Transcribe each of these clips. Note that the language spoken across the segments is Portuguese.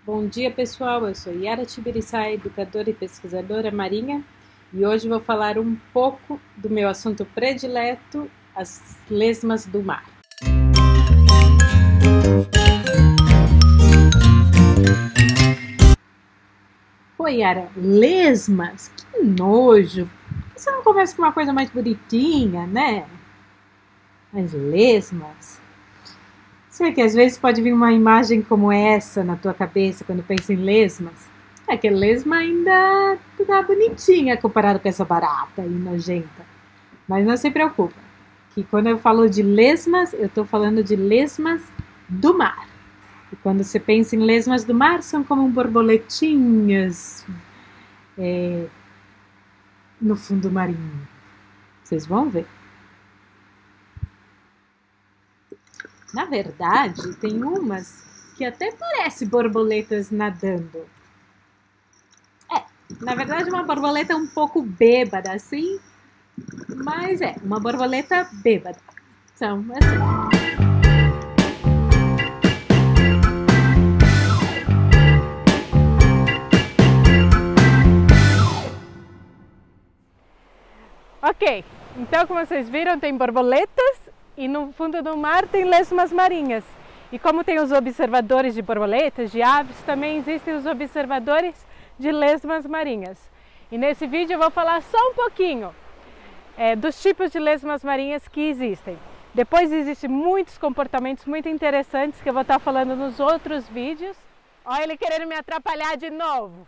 Bom dia, pessoal. Eu sou Yara Tibiriçai, educadora e pesquisadora marinha, e hoje vou falar um pouco do meu assunto predileto, as lesmas do mar. Pô, Yara, lesmas? Que nojo! Por que você não começa com uma coisa mais bonitinha, né? Mas lesmas? Sei que às vezes pode vir uma imagem como essa na tua cabeça quando pensa em lesmas. É que a lesma ainda tá bonitinha comparado com essa barata e nojenta. Mas não se preocupa, que quando eu falo de lesmas, eu estou falando de lesmas do mar. E quando você pensa em lesmas do mar, são como borboletinhas no fundo marinho. Vocês vão ver. Na verdade, tem umas que até parecem borboletas nadando. Na verdade, uma borboleta um pouco bêbada, assim, mas é uma borboleta bêbada. São assim. Ok, então como vocês viram, tem borboletas e no fundo do mar tem lesmas marinhas. E como tem os observadores de borboletas, de aves, também existem os observadores de lesmas marinhas. E nesse vídeo eu vou falar só um pouquinho dos tipos de lesmas marinhas que existem. Depois existem muitos comportamentos muito interessantes que eu vou estar falando nos outros vídeos. Olha ele querendo me atrapalhar de novo.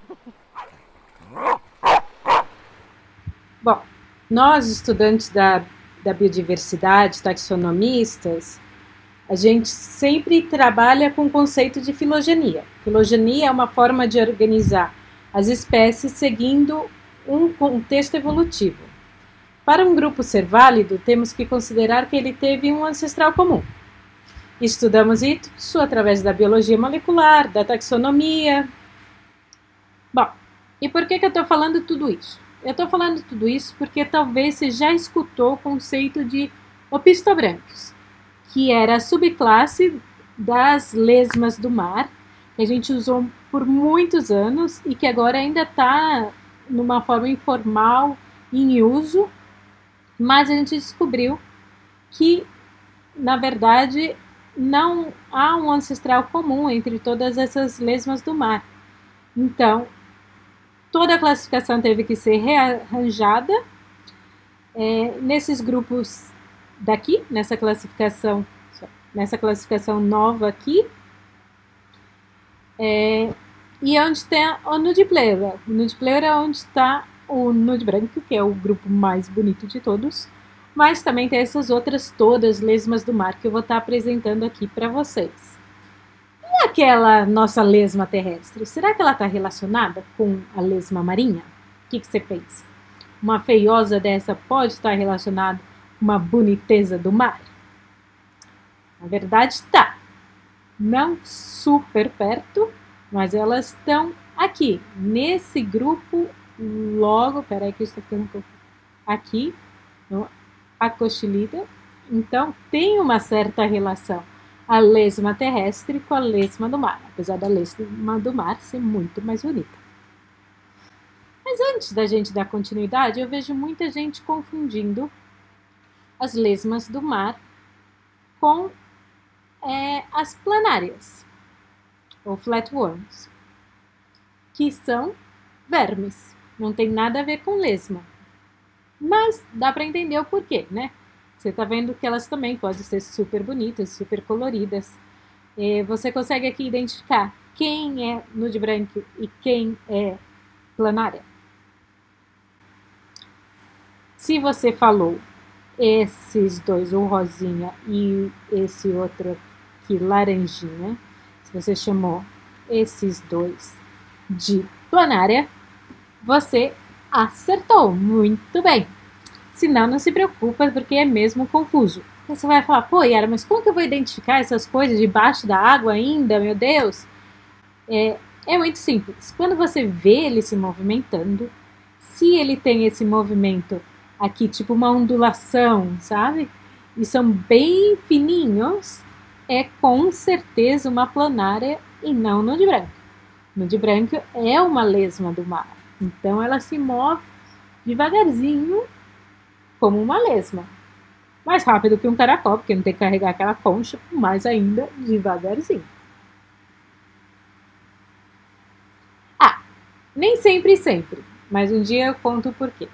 Bom, nós estudantes da biodiversidade, taxonomistas, a gente sempre trabalha com o conceito de filogenia. Filogenia é uma forma de organizar as espécies seguindo um contexto evolutivo. Para um grupo ser válido, temos que considerar que ele teve um ancestral comum. Estudamos isso através da biologia molecular, da taxonomia. Bom, e por que eu estou falando tudo isso? Eu estou falando tudo isso porque talvez você já escutou o conceito de opistobrancos, que era a subclasse das lesmas do mar, que a gente usou por muitos anos e que agora ainda está numa forma informal em uso, mas a gente descobriu que, na verdade, não há um ancestral comum entre todas essas lesmas do mar. Então, toda a classificação teve que ser rearranjada nesses grupos daqui, nessa classificação nova aqui, e onde tem o nudipleura. O nudipleura é onde está o nudibranco, que é o grupo mais bonito de todos, mas também tem essas outras todas lesmas do mar que eu vou estar apresentando aqui para vocês. E aquela nossa lesma terrestre, será que ela está relacionada com a lesma marinha? O que você pensa? Uma feiosa dessa pode estar relacionada com uma boniteza do mar? Na verdade está. Não super perto, mas elas estão aqui, nesse grupo logo, peraí que eu estou ficando um pouco aqui, no Acochilida. Então tem uma certa relação a lesma terrestre com a lesma do mar, apesar da lesma do mar ser muito mais bonita. Mas antes da gente dar continuidade, eu vejo muita gente confundindo as lesmas do mar com as planárias, ou flatworms, que são vermes, não tem nada a ver com lesma. Mas dá para entender o porquê, né? Você está vendo que elas também podem ser super bonitas, super coloridas. Você consegue aqui identificar quem é nudibranco e quem é planária? Se você falou esses dois, o rosinha e esse outro aqui, laranjinha, se você chamou esses dois de planária, você acertou, muito bem. Se não, não se preocupa, porque é mesmo confuso. Você vai falar, pô, Yara, mas como que eu vou identificar essas coisas debaixo da água ainda, meu Deus? É muito simples. Quando você vê ele se movimentando, se ele tem esse movimento aqui, tipo uma ondulação, sabe? E são bem fininhos, é com certeza uma planária e não nude branco. Nude branco é uma lesma do mar, então ela se move devagarzinho como uma lesma. Mais rápido que um caracol, porque não tem que carregar aquela concha, mas ainda devagarzinho. Ah, nem sempre, mas um dia eu conto o porquê.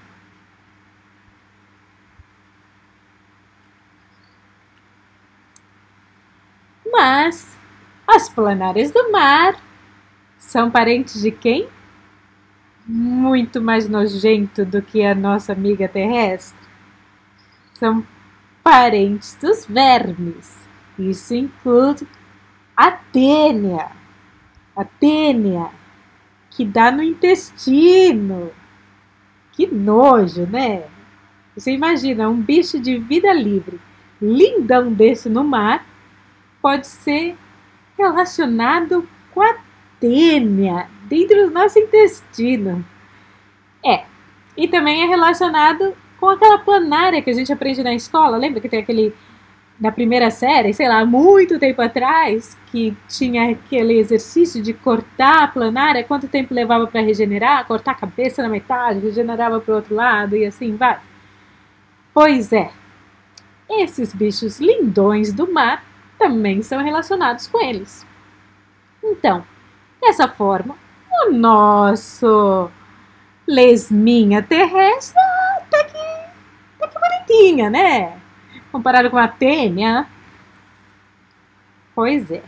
Mas as planárias do mar são parentes de quem? Muito mais nojento do que a nossa amiga terrestre. São parentes dos vermes. Isso inclui a tênia. A tênia, que dá no intestino. Que nojo, né? Você imagina um bicho de vida livre, lindão desse no mar, pode ser relacionado com a tênia dentro do nosso intestino. E também é relacionado com aquela planária que a gente aprende na escola. Lembra que tem aquele, na primeira série, sei lá, muito tempo atrás, que tinha aquele exercício de cortar a planária, quanto tempo levava para regenerar, cortar a cabeça na metade, regenerava para o outro lado e assim vai. Pois é, esses bichos lindões do mar também são relacionados com eles. Então, dessa forma, o nosso lesminha terrestre até que bonitinha, né? Comparado com a tênia. Pois é.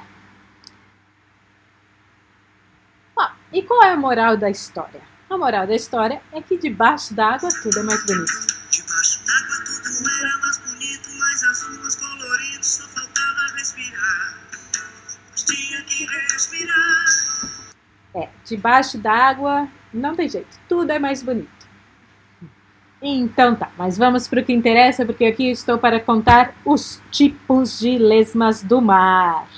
E qual é a moral da história? A moral da história é que debaixo d'água tudo é mais bonito. Debaixo d'água tudo era mais bonito, mais azul, mais colorido, só faltava respirar. Mas tinha que respirar. Debaixo d'água não tem jeito, tudo é mais bonito. Então tá, mas vamos para o que interessa, porque aqui estou para contar os tipos de lesmas do mar.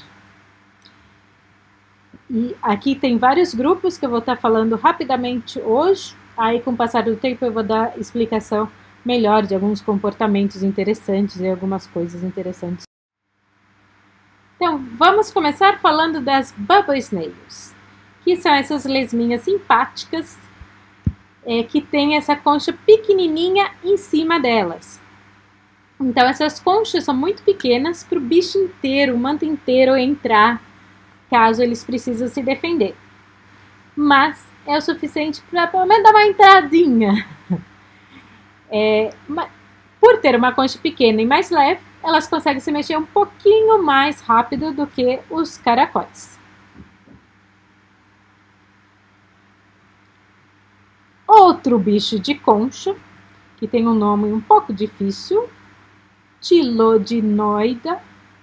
E aqui tem vários grupos que eu vou estar falando rapidamente hoje. Aí, com o passar do tempo, eu vou dar explicação melhor de alguns comportamentos interessantes e algumas coisas interessantes. Então, vamos começar falando das bubble snails, que são essas lesminhas simpáticas que tem essa concha pequenininha em cima delas. Então, essas conchas são muito pequenas para o bicho inteiro, o manto inteiro entrar, caso eles precisem se defender. Mas é o suficiente para pelo menos dar uma entradinha. Por ter uma concha pequena e mais leve, elas conseguem se mexer um pouquinho mais rápido do que os caracóis. Outro bicho de concha, que tem um nome um pouco difícil, Tilodinoida,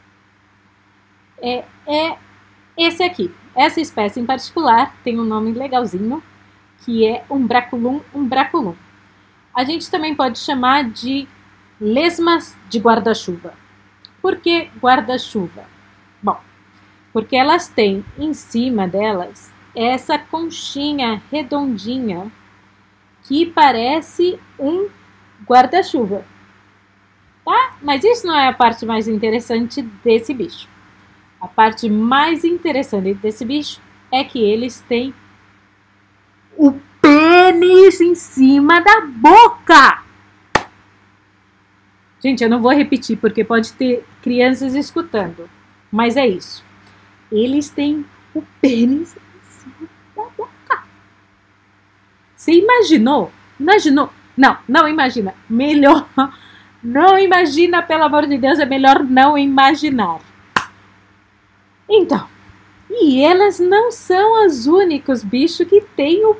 é esse aqui. Essa espécie em particular tem um nome legalzinho, que é Umbraculum umbraculum. A gente também pode chamar de lesmas de guarda-chuva. Por que guarda-chuva? Bom, porque elas têm em cima delas essa conchinha redondinha que parece um guarda-chuva, tá? Mas isso não é a parte mais interessante desse bicho. A parte mais interessante desse bicho é que eles têm o pênis em cima da boca. Gente, eu não vou repetir porque pode ter crianças escutando, mas é isso. Eles têm o pênis em cima da boca. Você imaginou? Imaginou? Não, não imagina. Melhor não imagina, pelo amor de Deus, é melhor não imaginar. Então, e elas não são os únicos bichos que têm o...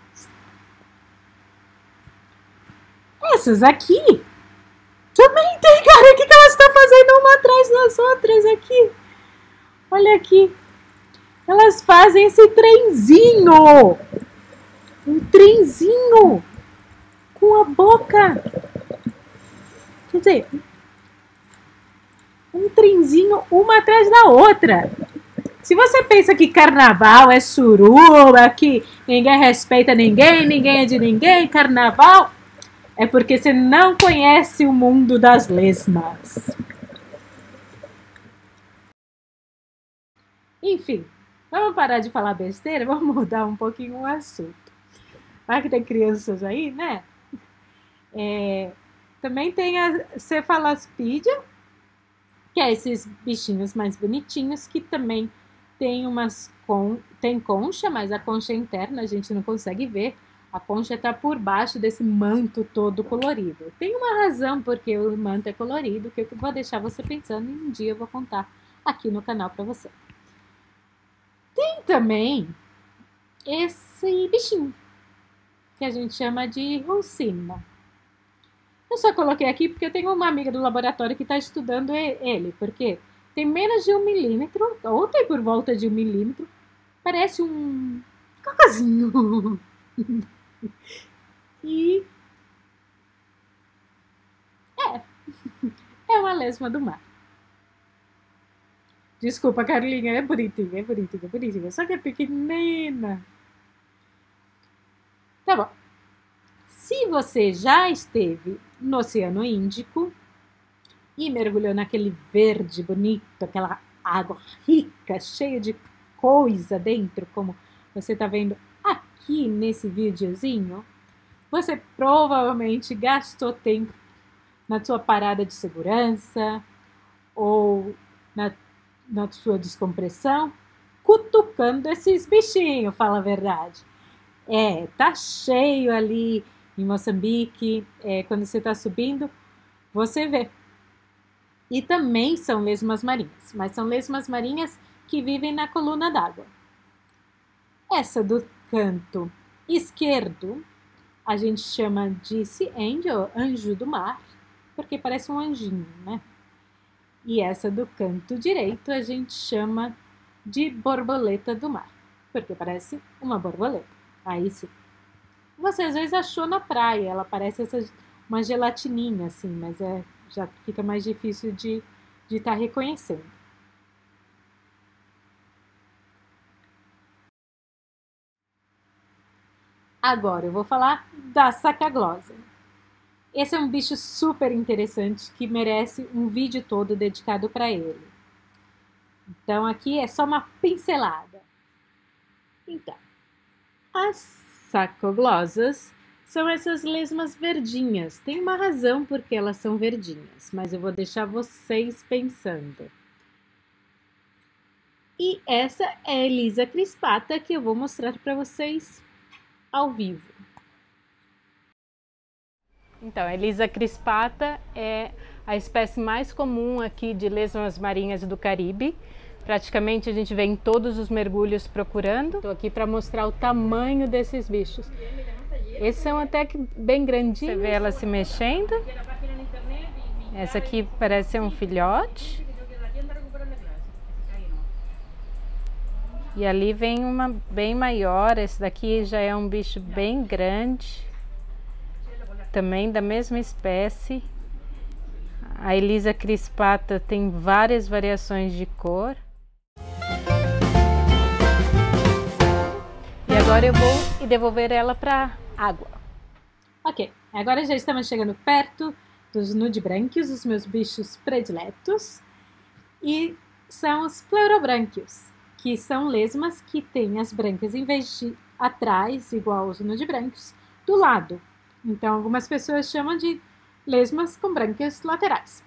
Essas aqui também tem, cara. O que elas estão fazendo uma atrás das outras aqui? Olha aqui. Elas fazem esse trenzinho. Um trenzinho com a boca. Quer dizer, um trenzinho uma atrás da outra. Se você pensa que carnaval é suruba, que ninguém respeita ninguém, ninguém é de ninguém, carnaval, é porque você não conhece o mundo das lesmas. Enfim, Vamos parar de falar besteira, vamos mudar um pouquinho o assunto. Vai que tem crianças aí, né? Também tem a Cephalaspidia, que é esses bichinhos mais bonitinhos, que também tem tem concha, mas a concha interna a gente não consegue ver. A concha está por baixo desse manto todo colorido. Tem uma razão porque o manto é colorido, que eu vou deixar você pensando e um dia eu vou contar aqui no canal para você. Tem também esse bichinho, que a gente chama de Roussina. Eu só coloquei aqui porque eu tenho uma amiga do laboratório que está estudando ele, porque tem menos de 1 milímetro, ou tem por volta de 1 milímetro, parece um cocozinho. E é uma lesma do mar. Desculpa, Carlinha, é bonitinha, só que é pequenina. Tá bom. Se você já esteve no Oceano Índico e mergulhou naquele verde bonito, aquela água rica, cheia de coisa dentro, como você está vendo aqui nesse videozinho, você provavelmente gastou tempo na sua parada de segurança ou na sua descompressão, cutucando esses bichinhos, fala a verdade. Tá cheio ali em Moçambique, quando você está subindo, você vê. E também são lesmas marinhas, mas são lesmas marinhas que vivem na coluna d'água. Essa do canto esquerdo, a gente chama de Sea Angel, anjo do mar, porque parece um anjinho, né? E essa do canto direito a gente chama de borboleta do mar, porque parece uma borboleta. Aí sim. Você às vezes achou na praia, ela parece uma gelatininha assim, mas já fica mais difícil de estar reconhecendo. Agora eu vou falar da Sacaglosa. Esse é um bicho super interessante que merece um vídeo todo dedicado para ele. Então aqui é só uma pincelada. Então, as sacoglosas são essas lesmas verdinhas. Tem uma razão porque elas são verdinhas, mas eu vou deixar vocês pensando. E essa é a Elisa crispata que eu vou mostrar para vocês ao vivo. Então, a Elisa crispata é a espécie mais comum aqui de lesmas marinhas do Caribe. Praticamente a gente vê em todos os mergulhos procurando. Estou aqui para mostrar o tamanho desses bichos. Esses são até que bem grandinhos. Você vê ela se mexendo. Essa aqui parece ser um filhote. E ali vem uma bem maior. Esse daqui já é um bicho bem grande. Também da mesma espécie. A Elisa crispata tem várias variações de cor. E agora eu vou devolver ela para água. Ok, agora já estamos chegando perto dos nudibranquios, os meus bichos prediletos. E são os pleurobranquios, que são lesmas que têm as brânquias, em vez de atrás, igual os nudibranquios, do lado. Então, algumas pessoas chamam de lesmas com brânquias laterais.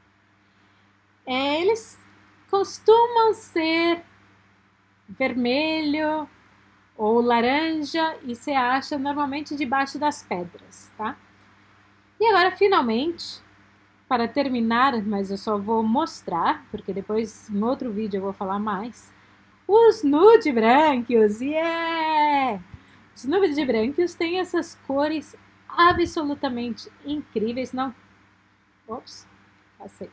Eles costumam ser vermelho ou laranja e se acha normalmente debaixo das pedras, tá? E agora, finalmente, para terminar, mas eu só vou mostrar, porque depois em outro vídeo eu vou falar mais, os nudibranquios, yeah! Os nudibranquios têm essas cores absolutamente incríveis, não? Ops, passei.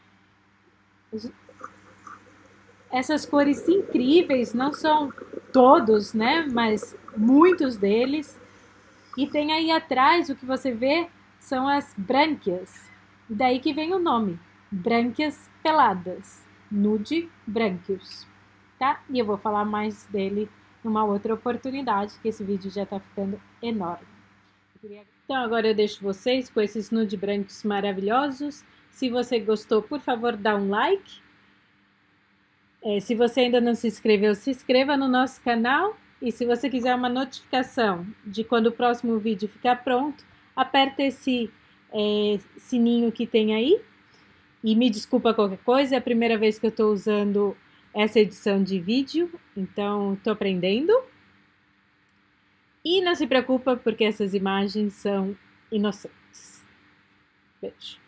Essas cores incríveis, não são todos, né? Mas muitos deles. E tem aí atrás, o que você vê são as brânquias. Daí que vem o nome, brânquias peladas, nudibranquios, tá? E eu vou falar mais dele numa outra oportunidade, que esse vídeo já tá ficando enorme. Então agora eu deixo vocês com esses nudibranquios maravilhosos. Se você gostou, por favor, dá um like. Se você ainda não se inscreveu, se inscreva no nosso canal. E se você quiser uma notificação de quando o próximo vídeo ficar pronto, aperta esse sininho que tem aí. E me desculpa qualquer coisa, é a primeira vez que eu estou usando essa edição de vídeo, então estou aprendendo. E não se preocupa porque essas imagens são inocentes. Beijo.